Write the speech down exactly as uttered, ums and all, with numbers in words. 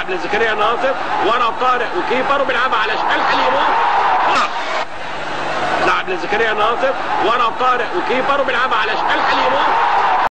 لعب لزكريا ناصر ورا طارق وكيبر وبيلعبها على شمال حليمه. لعب لزكريا ناصر ورا طارق وكيبر وبيلعبها على شمال حليمه.